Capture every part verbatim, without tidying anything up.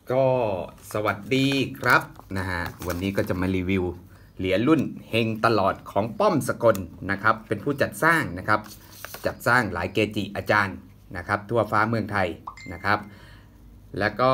ก็สวัสดีครับนะฮะวันนี้ก็จะมารีวิวเหรียญรุ่นเฮงตลอดของป้อมสกลนะครับเป็นผู้จัดสร้างนะครับจัดสร้างหลายเกจิอาจารย์นะครับทั่วฟ้าเมืองไทยนะครับแล้วก็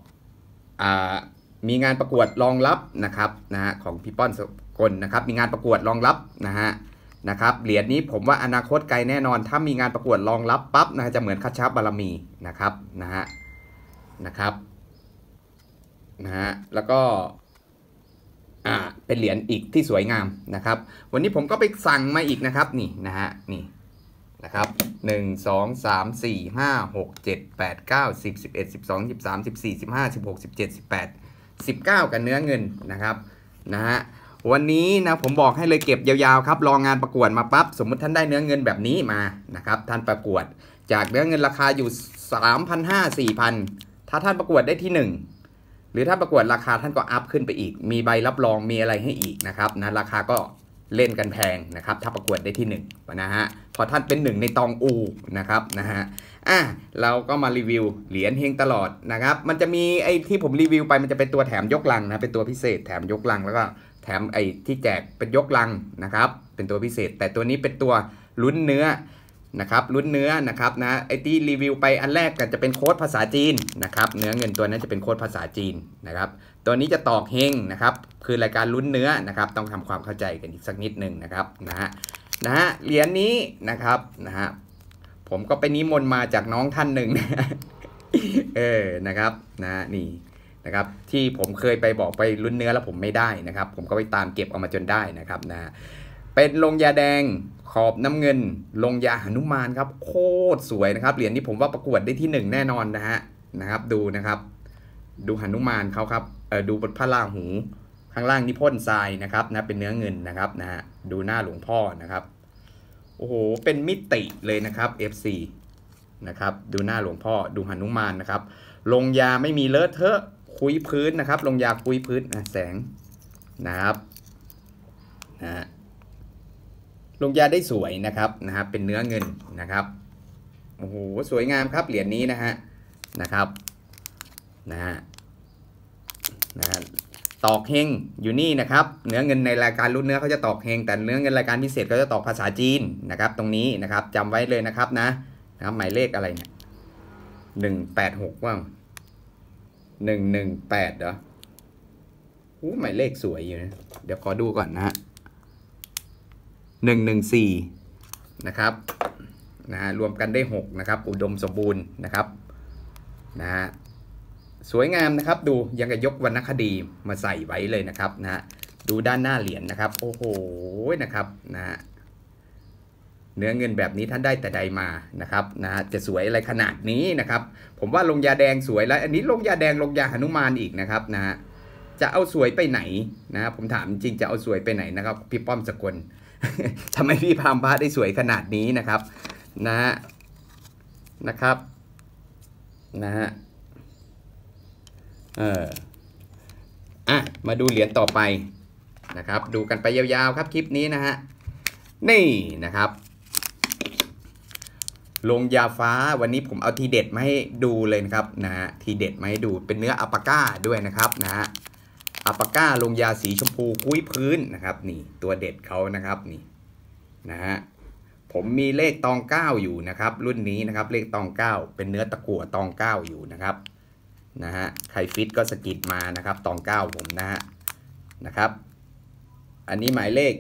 มีงานประกวดรองรับนะครับนะฮะของพี่ป้อมสกลนะครับมีงานประกวดรองรับนะฮะนะครับเหรียญนี้ผมว่าอนาคตไกลแน่นอนถ้ามีงานประกวดรองรับปั๊บนะจะเหมือนคัชชาบารมีนะครับนะฮะนะครับนะฮะแล้วก็อ่าเป็นเหรียญอีกที่สวยงามนะครับวันนี้ผมก็ไปสั่งมาอีกนะครับนี่นะฮะนี่นะครับหนึ่ง สอง สาม สี่ ห้า หก เจ็ด แปด เก้า สิบ สิบเอ็ด สิบสอง สิบสาม สิบสี่ สิบห้า สิบหก สิบเจ็ด สิบแปด สิบเก้ากันเนื้อเงินนะครับนะฮะวันนี้นะผมบอกให้เลยเก็บยาวๆครับรองงานประกวดมาปั๊บสมมุติท่านได้เนื้อเงินแบบนี้มานะครับท่านประกวดจากเนื้อเงินราคาอยู่ สามพันห้าร้อย สี่พัน ถ้าท่านประกวดได้ที่หนึ่งหรือถ้าประกวดราคาท่านก็อัพขึ้นไปอีกมีใบรับรองมีอะไรให้อีกนะครับนะราคาก็เล่นกันแพงนะครับถ้าประกวดได้ที่หนึ่งนะฮะพอท่านเป็นหนึ่งในตองอูนะครับนะฮะอ่ะเราก็มารีวิวเหรียญเฮงตลอดนะครับมันจะมีไอ้ที่ผมรีวิวไปมันจะเป็นตัวแถมยกลังนะเป็นตัวพิเศษแถมยกลังแล้วก็แถมไอ้ที่แจกเป็นยกลังนะครับเป็นตัวพิเศษแต่ตัวนี้เป็นตัวลุ้นเนื้อนะครับลุ้นเนื้อนะครับนะไอที่รีวิวไปอันแรกก็จะเป็นโค้ดภาษาจีนนะครับเนื้อเงินตัวนั้นจะเป็นโค้ดภาษาจีนนะครับตัวนี้จะตอกเฮงนะครับคือรายการลุ้นเนื้อนะครับต้องทำความเข้าใจกันอีกสักนิดหนึ่งนะครับนะฮะนะฮะเหรียญนี้นะครับนะฮะผมก็ไปนิมนต์มาจากน้องท่านหนึ่งเออนะครับนะนี่นะครับที่ผมเคยไปบอกไปลุ้นเนื้อแล้วผมไม่ได้นะครับผมก็ไปตามเก็บเอามาจนได้นะครับนะเป็นลงยาแดงขอบน้ำเงินลงยาหนุมานครับโคตรสวยนะครับเหรียญนี้ผมว่าประกวดได้ที่หนึ่งแน่นอนนะฮะนะครับดูนะครับดูหนุมานเขาครับเออดูบนพระราหูข้างล่างนี่พ่นทรายนะครับนะเป็นเนื้อเงินนะครับนะฮะดูหน้าหลวงพ่อนะครับโอ้โหเป็นมิติเลยนะครับ เอฟ ซี นะครับดูหน้าหลวงพ่อดูหนุมานนะครับลงยาไม่มีเลอะเทอะคุยพื้นนะครับลงยาคุยพื้นนะแสงนะครับนะลงยาได้สวยนะครับนะฮะเป็นเนื้อเงินนะครับโอ้โหสวยงามครับเหรียญนี้นะฮะนะครับนะฮะนะฮะตอกเฮงอยู่นี่นะครับเนื้อเงินในรายการรุ่นเนื้อเขาจะตอกเฮงแต่เนื้อเงินรายการพิเศษเขาจะตอกภาษาจีนนะครับตรงนี้นะครับจำไว้เลยนะครับนะนะครับหมายเลขอะไรเนี่ยหนึ่งแปดหกว่าหนึ่งหนึ่งแปดเหรออู้หมายเลขสวยอยู่นะเดี๋ยวขอดูก่อนนะฮะหนึ่งหนึ่งสี่นะครับนะฮะรวมกันได้หกนะครับอุดมสมบูรณ์นะครับนะฮะสวยงามนะครับดูยังกับยกวรรณคดีมาใส่ไว้เลยนะครับนะฮะดูด้านหน้าเหรียญนะครับโอ้โหนะครับนะฮะเนื้อเงินแบบนี้ท่านได้แต่ใดมานะครับนะฮะจะสวยอะไรขนาดนี้นะครับผมว่าลงยาแดงสวยแล้วอันนี้ลงยาแดงลงยาหนุมานอีกนะครับนะฮะจะเอาสวยไปไหนนะผมถามจริงจะเอาสวยไปไหนนะครับพี่ป้อมสกลทำไมพี่พามพระได้สวยขนาดนี้นะครับนะฮะนะครับนะฮะเอออ่ะมาดูเหรียญต่อไปนะครับดูกันไปยาวๆครับคลิปนี้นะฮะนี่นะครับลงยาฟ้าวันนี้ผมเอาทีเด็ดมาให้ดูเลยนะครับนะฮะทีเด็ดมาให้ดูเป็นเนื้ออัปปาก้าด้วยนะครับนะฮะอัปปาก้าลงยาสีชมพูคุ้ยพื้นนะครับนี่ตัวเด็ดเขานะครับนี่นะฮะผมมีเลขตองเก้าอยู่นะครับรุ่นนี้นะครับเลขตองเก้าเป็นเนื้อตะกั่วตองเก้าอยู่นะครับนะฮะใครฟิตก็สกิดมานะครับตองเก้าผมนะฮะนะครับอันนี้หมายเลข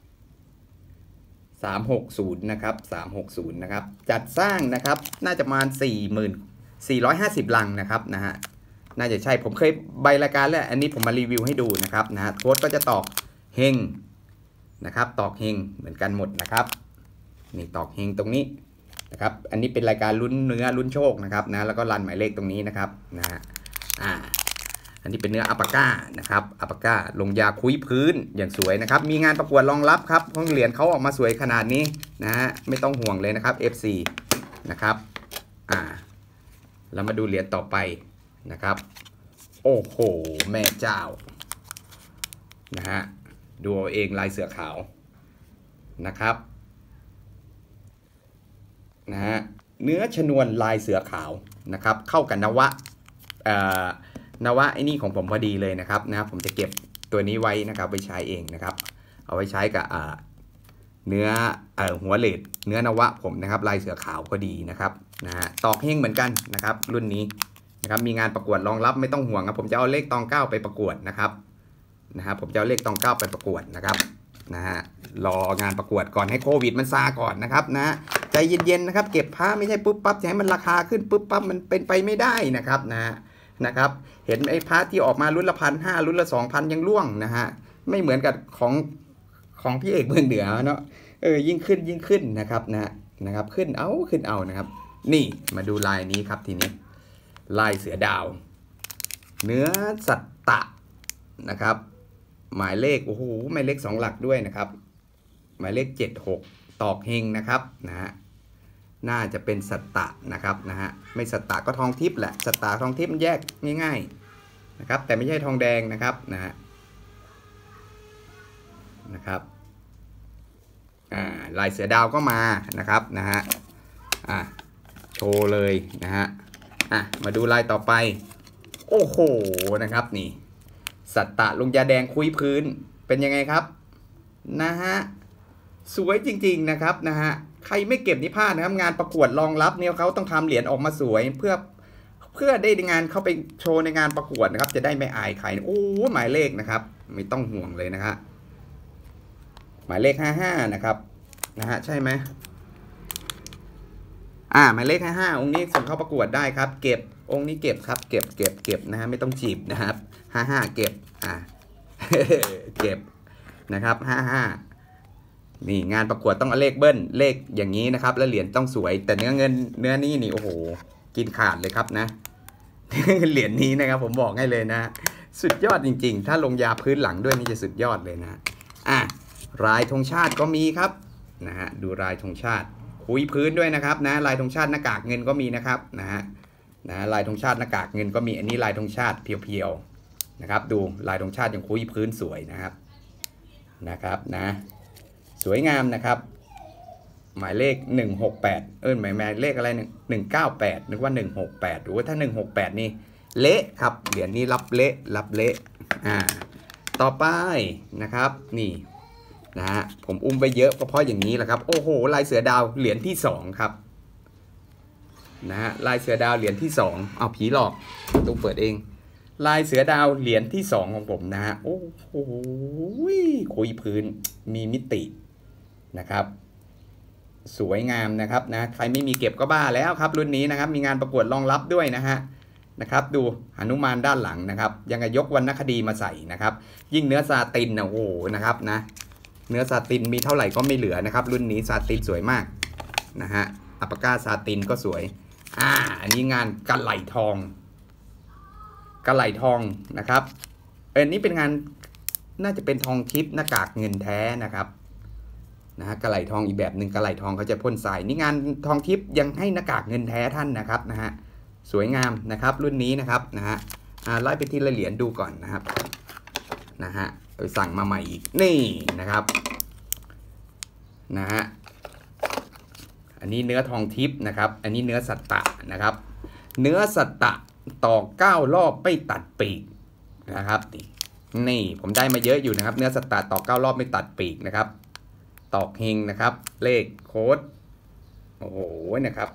สามหกศูนย์นะครับสามหกศูนย์นะครับจัดสร้างนะครับน่าจะประมาณ สี่หมื่นสี่ร้อยห้าสิบ ลังนะครับนะฮะน่าจะใช่ผมเคยใบรายการแล้วอันนี้ผมมารีวิวให้ดูนะครับนะฮะโค้ดก็จะตอกเฮงนะครับตอกเฮงเหมือนกันหมดนะครับนี่ตอกเฮงตรงนี้นะครับอันนี้เป็นรายการลุ้นเนื้อลุ้นโชคนะครับนะแล้วก็รันหมายเลขตรงนี้นะครับนะฮะอ่าอันนี้เป็นเนื้ออัปปาก้านะครับอัปปาก้าลงยาคุ้ยพื้นอย่างสวยนะครับมีงานประกวดรองรับครับเพราะเหรียญเขาออกมาสวยขนาดนี้นะฮะไม่ต้องห่วงเลยนะครับ เอฟ ซี นะครับอ่าเรามาดูเหรียญต่อไปนะครับโอ้โหแม่เจ้านะฮะดูเอาเองลายเสือขาวนะครับนะฮะเนื้อชนวนลายเสือขาวนะครับเข้ากันนวะนวะไอ้นี่ของผมพอดีเลยนะครับนะผมจะเก็บตัวนี้ไว้นะครับไปใช้เองนะครับเอาไว้ใช้กับเนื้อเอ่อหัวเลดเนื้อนวะผมนะครับลายเสือขาวก็ดีนะครับนะฮะตอกเฮงเหมือนกันนะครับรุ่นนี้นะครับมีงานประกวดรองรับไม่ต้องห่วงครับผมจะเอาเลขตองเก้าไปประกวดนะครับนะครับผมจะเอาเลขตองเก้าไปประกวดนะครับนะฮะรองานประกวดก่อนให้โควิดมันซาก่อนนะครับนะใจเย็นๆนะครับเก็บผ้าไม่ใช่ปุ๊บปั๊บจะให้มันราคาขึ้นปุ๊บปั๊บมันเป็นไปไม่ได้นะครับนะนะครับเห็นไอ้ผ้าที่ออกมารุ่นละพันห้ารุ่นละสองพันยังล่วงนะฮะไม่เหมือนกับของของพี่เอกเมืองเหนือเนาะเออยิ่งขึ้นยิ่งขึ้นนะครับนะนะครับขึ้นเอาขึ้นเอานะครับนี่มาดูลายนี้ครับทีนี้ลายเสือดาวเนื้อสัตตะนะครับหมายเลขโอ้โหหมายเลขสองหลักด้วยนะครับหมายเลขเจ็ดหกตอกเฮงนะครับนะฮะน่าจะเป็นสัตตะนะครับนะฮะไม่สัตตะก็ทองทิพย์แหละสัตตะทองทิพย์มันแยกง่ายๆนะครับแต่ไม่ใช่ทองแดงนะครับนะฮะนะครับอ่าลายเสือดาวก็มานะครับนะฮะอ่าโชว์เลยนะฮะอ่ะมาดูลายต่อไปโอ้โหนะครับนี่สัตตะลงยาแดงคุยพื้นเป็นยังไงครับนะฮะสวยจริงๆนะครับนะฮะใครไม่เก็บนี่พลาดนะครับงานประกวดรองรับเนี่ยเขาต้องทำเหรียญออกมาสวยเพื่อเพื่อได้งานเข้าไปโชว์ในงานประกวดนะครับจะได้ไม่อายใครโอ้หมายเลขนะครับไม่ต้องห่วงเลยนะครับหมายเลขห้าห้านะครับนะฮะใช่ไหมอ่าหมายเลขห้าห้าองค์นี้ส่งเข้าประกวดได้ครับเก็บองค์นี้เก็บครับเก็บเก็บเก็บนะฮะไม่ต้องจีบนะครับห้าห้าเก็บอ่า เก็บนะครับห้าห้านี่งานประกวดต้องเอาเลขเบิ้ลเลขอย่างนี้นะครับแล้วเหรียญต้องสวยแต่เนื้อเงินเนื้อนี้นี่โอ้โหกินขาดเลยครับนะเหรียญนี้นะครับผมบอกให้เลยนะสุดยอดจริงๆถ้าลงยาพื้นหลังด้วยนี่จะสุดยอดเลยนะอ่ะลายธงชาติก็มีครับนะฮะดูลายธงชาติคุยพื้นด้วยนะครับนะลายธงชาติหน้ากากเงินก็มีนะครับนะฮะนะลายธงชาติหน้ากากเงินก็มีอันนี้ลายธงชาติเพียวๆนะครับดูลายธงชาติยังคุยพื้นสวยนะครับนะครับนะสวยงามนะครับหมายเลขหนึ่งหกแปดเออหมายหมายเลขอะไรหนึ่งเก้าแปดนึกว่าหนึ่งหกแปดหรือว่าถ้าหนึ่งหกแปดนี่เละครับเหรียญนี้รับเละรับเละอ่าต่อไปนะครับนี่นะฮะผมอุ้มไปเยอะก็เพราะอย่างนี้แหละครับโอ้โหลายเสือดาวเหรียญที่สองครับนะฮะลายเสือดาวเหรียญที่สองเอาผีหลอกต้องเปิดเองลายเสือดาวเหรียญที่สองของผมนะฮะโอ้โหคุยพื้นมีมิตินะครับสวยงามนะครับนะใครไม่มีเก็บก็บ้าแล้วครับรุ่นนี้นะครับมีงานประกวดรองรับด้วยนะฮะนะครับดูหนุมานด้านหลังนะครับยังไงยกวรรณคดีมาใส่นะครับยิ่งเนื้อซาตินนะโอ้โหนะครับนะเนื้อซาตินมีเท่าไหร่ก็ไม่เหลือนะครับรุ่นนี้ซาตินสวยมากนะฮะอัปปากาซาตินก็สวยอ่าอันนี้งานกะไหล่ทองกะไหล่ทองนะครับเออนี่เป็นงานน่าจะเป็นทองทิพย์หน้ากากเงินแท้นะครับนะฮะกะไหล่ทองอีกแบบหนึ่งกะไหล่ทองเขาจะพ่นทรายนี่งานทองทิพย์ยังให้หน้ากากเงินแท้ท่านนะครับนะฮะสวยงามนะครับรุ่นนี้นะครับนะฮะไล่ไปทีละเหรียญดูก่อนนะครับนะฮะไปสั่งมาใหม่อีกนี่นะครับนะฮะอันนี้เนื้อทองทิพย์นะครับอันนี้เนื้อสัตตะนะครับเนื้อสัตตะต่อเก้ารอบไม่ตัดปีกนะครับนี่ผมได้มาเยอะอยู่นะครับเนื้อสัตตะต่อเก้ารอบไม่ตัดปีกนะครับตอกเฮงนะครับเลขโค้ดโอ้โหนะครับ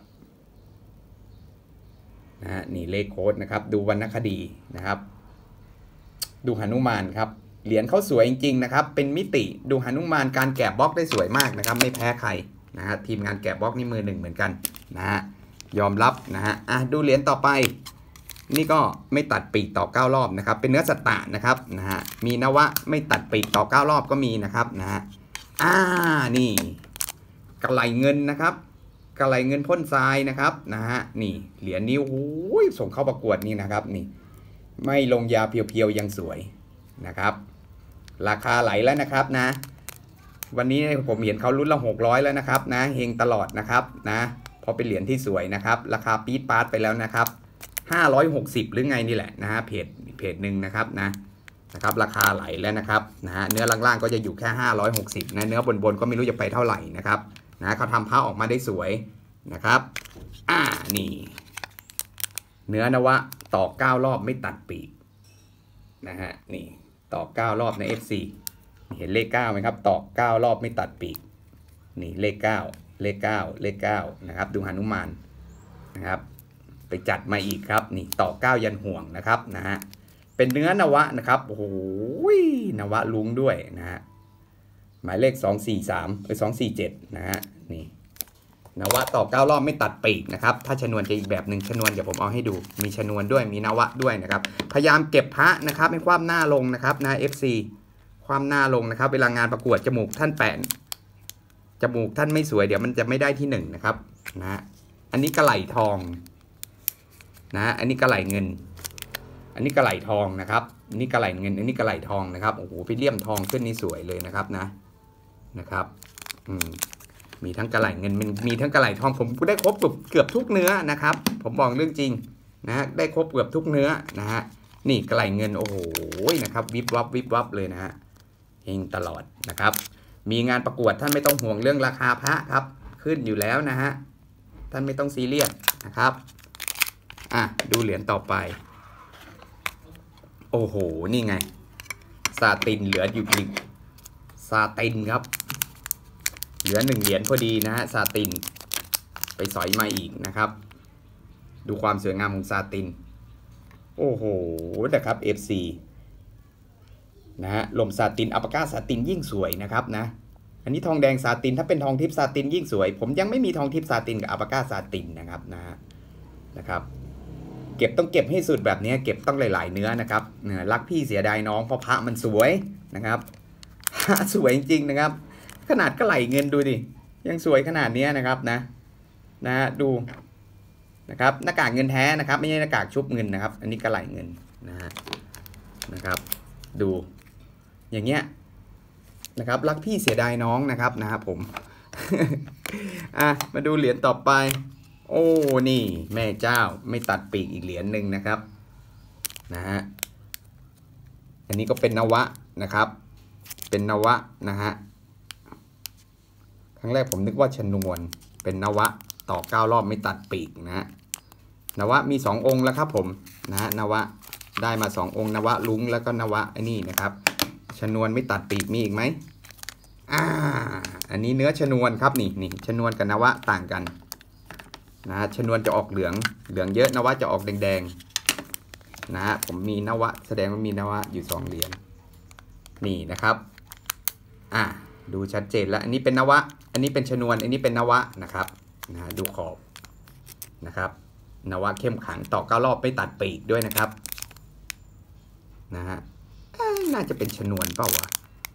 นะฮะนี่เลขโค้ดนะครับดูวรรณคดีนะครับดูหนุมานครับเหรียญเขาสวยจริงๆนะครับเป็นมิติดูหนุมานการแกะบล็อกได้สวยมากนะครับไม่แพ้ใครนะฮะทีมงานแกะบล็อกนี่มือหนึ่งเหมือนกันนะฮะยอมรับนะฮะอ่ะดูเหรียญต่อไปนี่ก็ไม่ตัดปีกต่อเก้ารอบนะครับเป็นเนื้อสัตตะนะครับนะฮะมีนวะไม่ตัดปีกต่อเก้ารอบก็มีนะครับนะฮะอ่านี่กระไหลเงินนะครับกระไหลเงินพ่นทรายนะครับนะฮะนี่เหรียญนี้โอ้ยส่งเข้าประกวดนี่นะครับนี่ไม่ลงยาเพียวๆยังสวยนะครับราคาไหลแล้วนะครับนะวันนี้ผมเห็นเขารุ่นละหกร้อยแล้วนะครับนะเฮงตลอดนะครับนะพอเป็นเหรียญที่สวยนะครับราคาปี๊ดปาร์ตไปแล้วนะครับห้าร้อยหกสิบหรือไงนี่แหละนะฮะเพจเพจหนึ่งนะครับนะนะครับราคาไหลแล้วนะครับนะฮะเนื้อล่างๆก็จะอยู่แค่ห้าร้อยหกสิบนะเนื้อบนๆก็ไม่รู้จะไปเท่าไหร่นะครับนะเขาทำผ้าออกมาได้สวยนะครับอ่านี่เนื้อนวะต่อเก้ารอบไม่ตัดปีกนะฮะนี่ต่อเก้ารอบใน เอฟ ซี เห็นเลขเก้าไหมครับต่อเก้ารอบไม่ตัดปีกนี่เลขเก้าเลขเก้าเลขเก้านะครับดูหนุมานนะครับไปจัดมาอีกครับนี่ต่อเก้ายันห่วงนะครับนะฮะเป็นเนื้อนวะนะครับโอ้โหนวะลุงด้วยนะฮะหมายเลขสองสี่สามหรือสองสี่เจ็ดนะฮะนี่นวะต่อเก้ารอบไม่ตัดปีกนะครับถ้าชนวนจะอีกแบบหนึ่งชนวนเดี๋ยวผมเอาให้ดูมีชนวนด้วยมีนวะด้วยนะครับพยายามเก็บพระนะครับให้ความหน้าลงนะครับนะ เอฟ ซี ความหน้าลงนะครับเวลางานประกวดจมูกท่านแปะจมูกท่านไม่สวยเดี๋ยวมันจะไม่ได้ที่หนึ่งนะครับนะอันนี้กระไหล่ทองนะอันนี้กระไหล่เงินอันนี้กระไหล่ทองนะครับอันนี้กระไหล่เงินอันนี้กระไหล่ทองนะครับโอ้โหพี่เลี่ยมทองขึ้นนี่สวยเลยนะครับนะนะครับอืมมีทั้งกระไหล่เงินมันมีทั้งกระไหล่ทองผมได้ครบเกือบเกือบทุกเนื้อนะครับผมบอกเรื่องจริงนะได้ครบเกือบทุกเนื้อนะฮะนี่กระไหล่เงินโอ้โหนะครับวิบวับวิบวับเลยนะฮะเฮงตลอดนะครับมีงานประกวดท่านไม่ต้องห่วงเรื่องราคาพระครับขึ้นอยู่แล้วนะฮะท่านไม่ต้องซีเรียสนะครับอ่ะดูเหรียญต่อไปโอ้โหนี่ไงซาตินเหลืออยู่อีกซาตินครับเหลือหนึ่งเหรียญพอดีนะฮะซาตินไปสอยมาอีกนะครับดูความสวยงามของซาตินโอ้โหนะครับ เอฟ ซี นะฮะลมซาตินอัปปาก้าซาตินยิ่งสวยนะครับนะอันนี้ทองแดงซาตินถ้าเป็นทองทิพย์ซาตินยิ่งสวยผมยังไม่มีทองทิพย์ซาตินกับอัปปาก้าซาตินนะครับนะนะครับเก็บต้องเก็บให้สุดแบบนี้เก็บต้องหลายๆเนื้อนะครับรักพี่เสียดายน้องเพราะพระมันสวยนะครับพระสวยจริงๆนะครับขนาดก็ไหลเงินดูดิยังสวยขนาดนี้นะครับนะนะดูนะครับหน้ากากเงินแท้นะครับไม่ใช่หน้ากากชุบเงินนะครับอันนี้ก็ไหลเงินนะฮะนะครับดูอย่างเงี้ยนะครับรักพี่เสียดายน้องนะครับนะครับผม อ่ะมาดูเหรียญต่อไปโอ้นี่แม่เจ้าไม่ตัดปีกอีกเหรียญหนึ่งนะครับนะฮะอันนี้ก็เป็นนวะนะครับเป็นนวะนะฮะครั้งแรกผมนึกว่าชนวนเป็นนวะต่อเก้ารอบไม่ตัดปีกนะฮะนวะมีสององค์แล้วครับผมนะฮะนวะได้มาสององค์นวะลุงแล้วก็นวะไอ้นี่นะครับชนวนไม่ตัดปีกมีอีกไหมอ่าอันนี้เนื้อชนวนครับนี่นี่ชนวนกับนวะต่างกันนะชนวนจะออกเหลืองเหลืองเยอะนวะจะออกแดงๆนะผมมีนวะแสดงว่ามีนวะอยู่สองเหรียญนี่นะครับอ่าดูชัดเจนแล้วอันนี้เป็นนวะอันนี้เป็นชนวนอันนี้เป็นนวะนะครับนะดูขอบนะครับนวะเข้มขังต่อเก้ารอบไม่ตัดปีกด้วยนะครับนะฮะน่าจะเป็นชนวนเปล่าวะ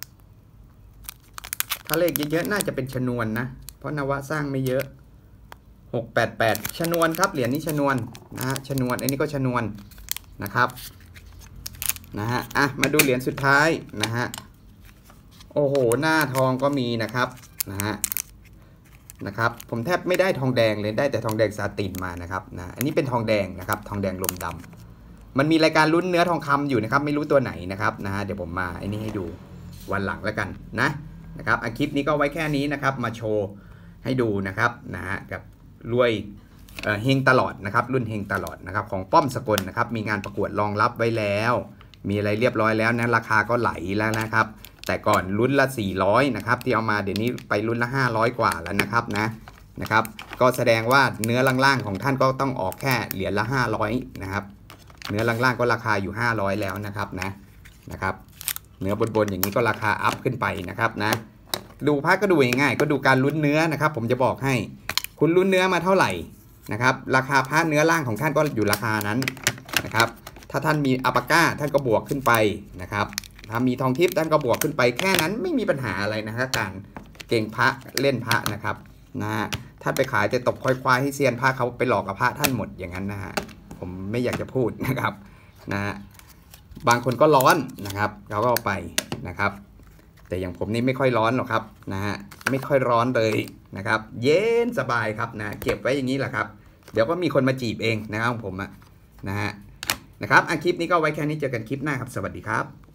ถ้าเลขเยอะๆน่าจะเป็นชนวนนะเพราะนวะสร้างไม่เยอะหกแปดแปดชนวนครับเหรียญนี้ชนวนนะฮะชนวนอันนี้ก็ชนวนนะครับนะฮะอ่ะมาดูเหรียญสุดท้ายนะฮะโอ้โหหน้าทองก็มีนะครับนะฮะนะครับผมแทบไม่ได้ทองแดงเลยได้แต่ทองแดงซาตินมานะครับนะอันนี้เป็นทองแดงนะครับทองแดงลมดำมันมีรายการลุ้นเนื้อทองคำอยู่นะครับไม่รู้ตัวไหนนะครับนะฮะเดี๋ยวผมมาไอ้นี่ให้ดูวันหลังแล้วกันนะนะครับคลิปนี้ก็ไว้แค่นี้นะครับมาโชว์ให้ดูนะครับนะฮะกับรวยเอ่อเฮงตลอดนะครับรุ่นเฮงตลอดนะครับของป้อมสกลนะครับมีงานประกวดรองรับไว้แล้วมีอะไรเรียบร้อยแล้วนะราคาก็ไหลแล้วนะครับแต่ก่อนลุ้นละสี่ร้อยนะครับที่เอามาเดี๋ยวนี้ไปลุ้นละห้าร้อยกว่าแล้วนะครับนะนะครับก็แสดงว่าเนื้อล่างๆของท่านก็ต้องออกแค่เหรียญละห้าร้อยนะครับเนื้อล่างๆก็ราคาอยู่ห้าร้อยแล้วนะครับนะนะครับเนื้อบนๆอย่างนี้ก็ราคาอัพขึ้นไปนะครับนะดูพระก็ดูง่ายๆก็ดูการลุ้นเนื้อนะครับผมจะบอกให้คุณลุ้นเนื้อมาเท่าไหร่นะครับราคาพระเนื้อล่างของท่านก็อยู่ราคานั้นนะครับถ้าท่านมีอัปปาก้าท่านก็บวกขึ้นไปนะครับถ้ามีทองทิพย์ท่านก็บวกขึ้นไปแค่นั้นไม่มีปัญหาอะไรนะครับการเก่งพระเล่นพระนะครับนะฮะท่านไปขายจะตบควายควายให้เซียนพระเขาไปหลอกกับพระท่านหมดอย่างนั้นนะฮะผมไม่อยากจะพูดนะครับนะฮะบางคนก็ร้อนนะครับเขาก็เอาไปนะครับแต่อย่างผมนี่ไม่ค่อยร้อนหรอกครับนะฮะไม่ค่อยร้อนเลยนะครับเย็นสบายครับนะเก็บไว้อย่างนี้แหละครับเดี๋ยวก็มีคนมาจีบเองนะครับผมอะนะฮะนะครับคลิปนี้ก็ไว้แค่นี้เจอกันคลิปหน้าครับสวัสดีครับ